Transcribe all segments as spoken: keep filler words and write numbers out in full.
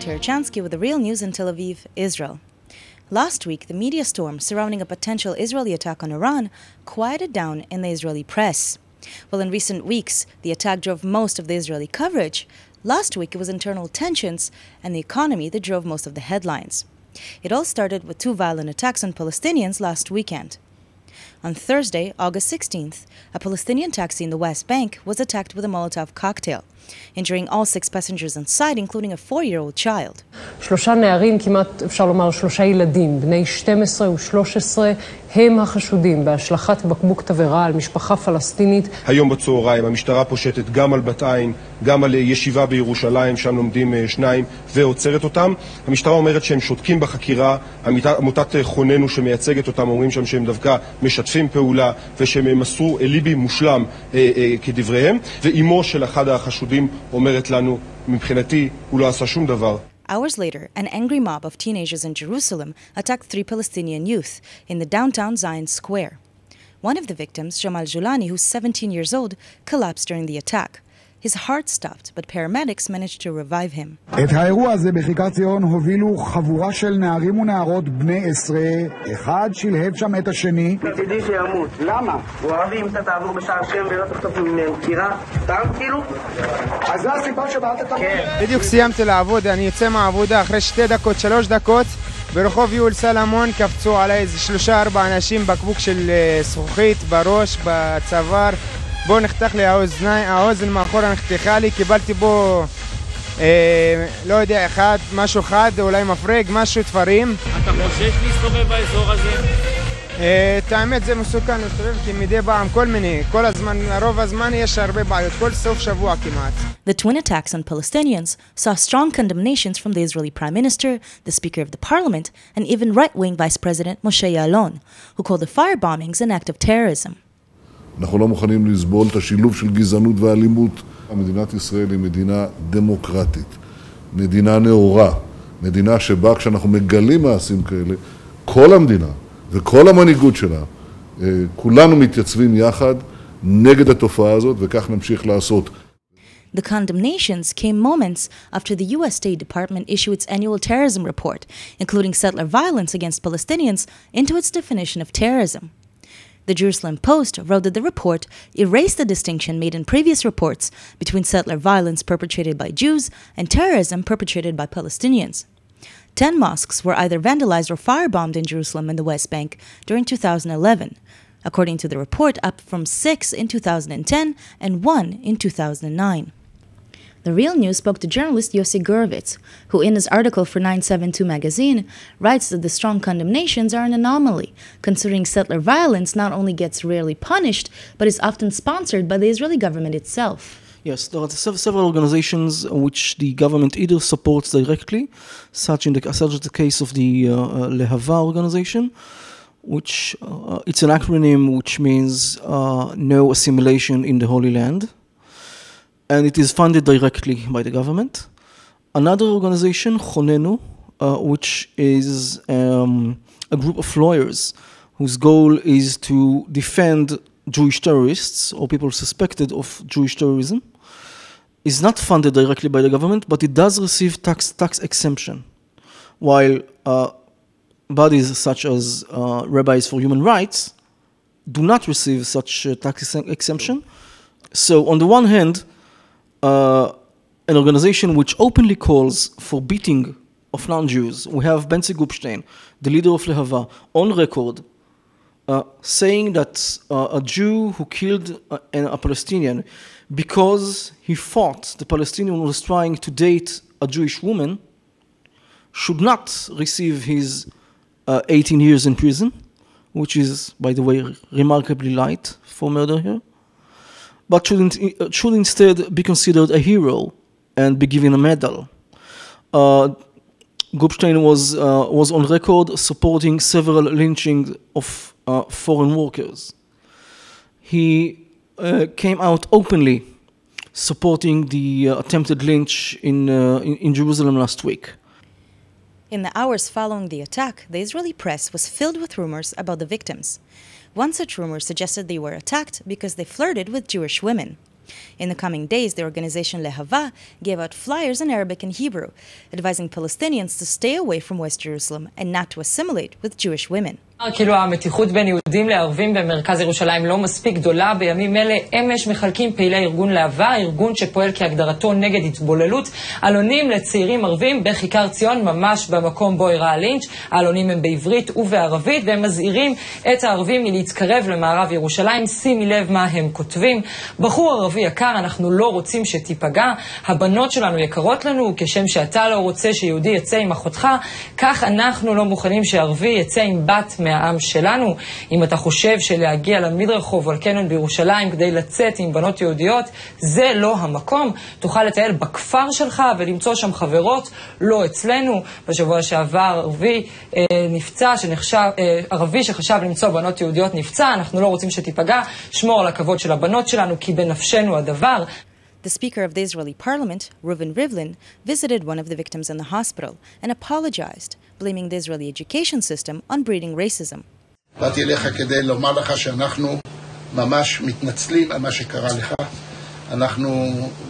Terechansky with the Real News in Tel Aviv, Israel. Last week, the media storm surrounding a potential Israeli attack on Iran quieted down in the Israeli press. While in recent weeks, the attack drove most of the Israeli coverage, last week it was internal tensions and the economy that drove most of the headlines. It all started with two violent attacks on Palestinians last weekend. On Thursday, August sixteenth, a Palestinian taxi in the West Bank was attacked with a Molotov cocktail, injuring all six passengers inside, including a four-year-old child. שלושה נערים, כמעט אפשר לומר שלושה ילדים, בני שתים עשרה ושלוש עשרה, הם החשודים בהשלכת בקבוק תבערה על משפחה פלסטינית. היום בצהריים המשטרה פושטת גם על בת עין, גם על ישיבה בירושלים, שם לומדים שניים, ועוצרת אותם. המשטרה אומרת שהם שותקים בחקירה, עמותת חוננו שמייצגת אותם אומרים שם שהם דווקא משתפים פעולה, ושהם מסרו אליבי מושלם אה, אה, כדבריהם, ואימו של אחד החשודים אומרת לנו, מבחינתי הוא לא עשה שום דבר. Hours later, an angry mob of teenagers in Jerusalem attacked three Palestinian youth in the downtown Zion Square. One of the victims, Jamal Julani, who's seventeen years old, collapsed during the attack. His heart stopped, but paramedics managed to revive him. את האירוע הזה בכיכר ציון הובילו חבורה של נערים ונערות בני עשרה, אחד שלהב שם את השני. מצידי שימות. למה? הוא אוהב אם אתה תעבור בשער שם ולא תחטוף ממנו קירה, סתם כאילו? אז זה הסיבה שבאת אתה... כן. בדיוק סיימתי לעבוד, אני יוצא מהעבודה אחרי שתי דקות, שלוש דקות, ברחוב יואל סלמון קפצו עליי איזה שלושה ארבע אנשים, בקבוק של זכוכית, בראש, בצוואר. בו נחתך לי האוזניים, האוזן מאחורה נחתכה לי, קיבלתי בו, אה, לא יודע, אחד, משהו חד, אולי מפרק, משהו תפרים. אתה חושש להסתובב באזור הזה? אה, את האמת זה מסוכן להסתובב, כי מדי פעם כל מיני, כל הזמן, רוב הזמן יש הרבה בעיות, כל סוף שבוע כמעט. The twin attacks on Palestinians saw strong condemnations from the Israeli Prime Minister, the Speaker of the Parliament, and even right-wing Vice President Moshe Ya'alon, who called the firebombings an act of terrorism. אנחנו לא מוכנים לסבול את השילוב של גזענות ואלימות. מדינת ישראל היא מדינה דמוקרטית, מדינה נאורה, מדינה שבה כשאנחנו מגלים מעשים כאלה, כל המדינה וכל המנהיגות שלה, כולנו מתייצבים יחד נגד התופעה הזאת, וכך נמשיך לעשות. The condemnations came moments after the U S State Department issued its annual terrorism report, including settler violence against Palestinians into its definition of terrorism. The Jerusalem Post wrote that the report erased the distinction made in previous reports between settler violence perpetrated by Jews and terrorism perpetrated by Palestinians. Ten mosques were either vandalized or firebombed in Jerusalem and the West Bank during two thousand eleven, according to the report, up from six in two thousand ten and one in two thousand nine. The Real News spoke to journalist Yossi Gurovitz, who in his article for nine seventy-two magazine writes that the strong condemnations are an anomaly, considering settler violence not only gets rarely punished, but is often sponsored by the Israeli government itself. Yes, there are several organizations which the government either supports directly, such in the, such as the case of the uh, Lehava organization, which uh, it's an acronym which means uh, no assimilation in the Holy Land. And it is funded directly by the government. Another organization, Khonenu, uh, which is um, a group of lawyers whose goal is to defend Jewish terrorists or people suspected of Jewish terrorism, is not funded directly by the government, but it does receive tax, tax exemption. While uh, bodies such as uh, Rabbis for Human Rights do not receive such uh, tax exemption. So on the one hand, Uh, an organization which openly calls for beating of non-Jews. We have Benzi Gupstein, the leader of Lehava, on record uh, saying that uh, a Jew who killed a, a Palestinian because he thought the Palestinian was trying to date a Jewish woman should not receive his uh, eighteen years in prison, which is, by the way, remarkably light for murder here, but should, in, should instead be considered a hero and be given a medal. Uh, Gupstein was, uh, was on record supporting several lynchings of uh, foreign workers. He uh, came out openly supporting the uh, attempted lynch in, uh, in, in Jerusalem last week. In the hours following the attack, the Israeli press was filled with rumors about the victims. One such rumor suggested they were attacked because they flirted with Jewish women. In the coming days, the organization Lehava gave out flyers in Arabic and Hebrew, advising Palestinians to stay away from West Jerusalem and not to assimilate with Jewish women. כאילו המתיחות בין יהודים לערבים במרכז ירושלים לא מספיק גדולה. בימים אלה אמש מחלקים פעילי ארגון להבה, ארגון שפועל כהגדרתו נגד התבוללות, עלונים לצעירים ערבים בכיכר ציון, ממש במקום בו אירע הלינץ'. העלונים הם בעברית ובערבית, והם מזהירים את הערבים מלהתקרב למערב ירושלים. שימי לב מה הם כותבים. בחור ערבי יקר, אנחנו לא רוצים שתיפגע. הבנות שלנו יקרות לנו, כשם שאתה לא רוצה שיהודי יצא עם אחותך, כך אנחנו לא מוכנים שערבי יצא עם בת מהעם שלנו. אם אתה חושב שלהגיע למדרחוב או לקניון בירושלים כדי לצאת עם בנות יהודיות, זה לא המקום. תוכל לטייל בכפר שלך ולמצוא שם חברות, לא אצלנו. בשבוע שעבר ערבי אה, נפצע, שנחשב, אה, ערבי שחשב למצוא בנות יהודיות נפצע. אנחנו לא רוצים שתיפגע. שמור על הכבוד של הבנות שלנו, כי בנפשנו הדבר. The Speaker of the Israeli Parliament, Reuven Rivlin, visited one of the victims in the hospital and apologized, blaming the Israeli education system on breeding racism. באתי אליך כדי לומר לך שאנחנו ממש מתנצלים על מה שקרה לך. אנחנו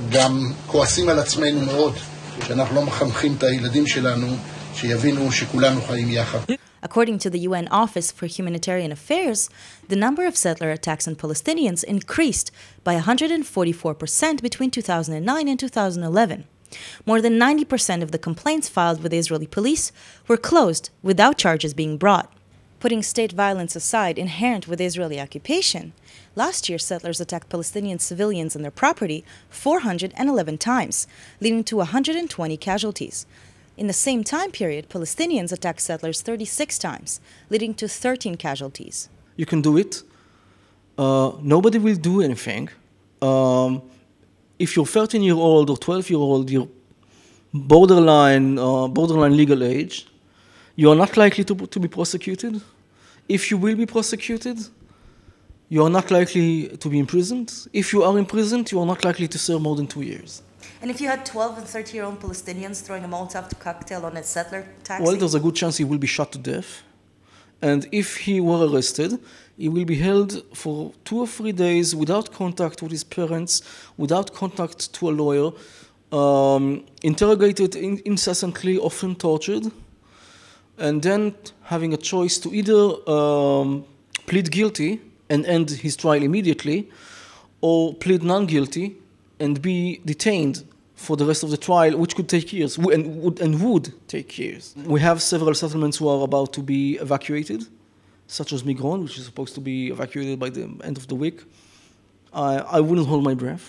גם כועסים על עצמנו מאוד, שאנחנו לא מחנכים את הילדים שלנו, שיבינו שכולנו חיים יחד. According to the U N Office for Humanitarian Affairs, the number of settler attacks on Palestinians increased by one hundred forty-four percent between two thousand nine and two thousand eleven. More than ninety percent of the complaints filed with the Israeli police were closed without charges being brought. Putting state violence aside inherent with Israeli occupation, last year settlers attacked Palestinian civilians and their property four hundred eleven times, leading to one hundred twenty casualties. In the same time period, Palestinians attacked settlers thirty-six times, leading to thirteen casualties. You can do it. Uh, nobody will do anything. Um, if you're thirteen-year-old or twelve-year-old, you're borderline, uh, borderline legal age, you are not likely to, to be prosecuted. If you will be prosecuted, you are not likely to be imprisoned. If you are imprisoned, you are not likely to serve more than two years. And if you had twelve and thirteen-year-old Palestinians throwing a Molotov cocktail on a settler taxi? Well, there's a good chance he will be shot to death. And if he were arrested, he will be held for two or three days without contact with his parents, without contact to a lawyer, um, interrogated in- incessantly, often tortured, and then having a choice to either um, plead guilty and end his trial immediately, or plead non-guilty and be detained for the rest of the trial, which could take years, and would, and would take years. We have several settlements who are about to be evacuated, such as Migron, which is supposed to be evacuated by the end of the week. I, I wouldn't hold my breath.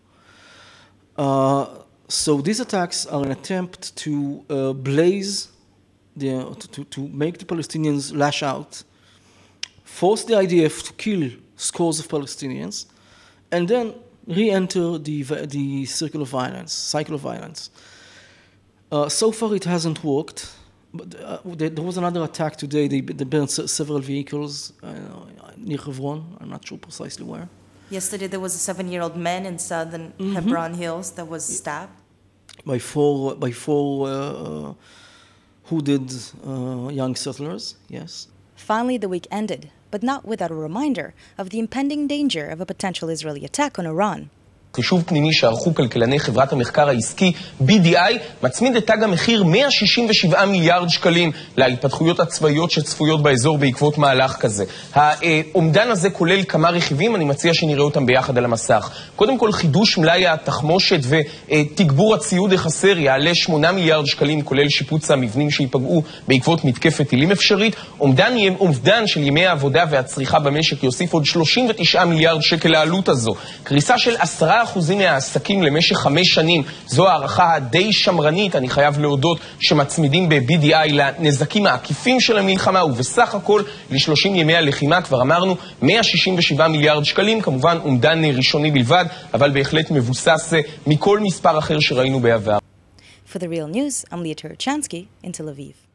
Uh, so these attacks are an attempt to uh, blaze, the, to, to make the Palestinians lash out, force the I D F to kill scores of Palestinians, and then re-enter the, the circle of violence, cycle of violence. Uh, so far it hasn't worked, but uh, there, there was another attack today. They, they burned s- several vehicles uh, near Hebron, I'm not sure precisely where. Yesterday there was a seven-year-old man in southern Mm-hmm. Hebron Hills that was stabbed. By four, by four uh, hooded uh, young settlers, yes. Finally, the week ended, but not without a reminder of the impending danger of a potential Israeli attack on Iran. חישוב פנימי שערכו כלכלני חברת המחקר העסקי בי די איי מצמיד את תג המחיר מאה שישים ושבעה מיליארד שקלים להתפתחויות הצבאיות שצפויות באזור בעקבות מהלך כזה. האומדן הזה כולל כמה רכיבים, אני מציע שנראה אותם ביחד על המסך. קודם כל, חידוש מלאי התחמושת ותגבור הציוד החסר יעלה שמונה מיליארד שקלים, כולל שיפוץ המבנים שיפגעו בעקבות מתקפת טילים אפשרית. אומדן, אומדן של ימי העבודה והצריכה במשק יוסיף עוד שלושים ותשעה מיליארד שקל לעלות הזו. קריסה של עשרה אחוזים מהעסקים למשך חמש שנים, זו הערכה הדי שמרנית, אני חייב להודות, שמצמידים ב-בי די איי לנזקים העקיפים של המלחמה, ובסך הכל ל-שלושים ימי הלחימה, כבר אמרנו, מאה שישים ושבעה מיליארד שקלים, כמובן אומדן ראשוני בלבד, אבל בהחלט מבוסס מכל מספר אחר שראינו בעבר. For the Real News, I'm Leah Turochansky in Tel Aviv.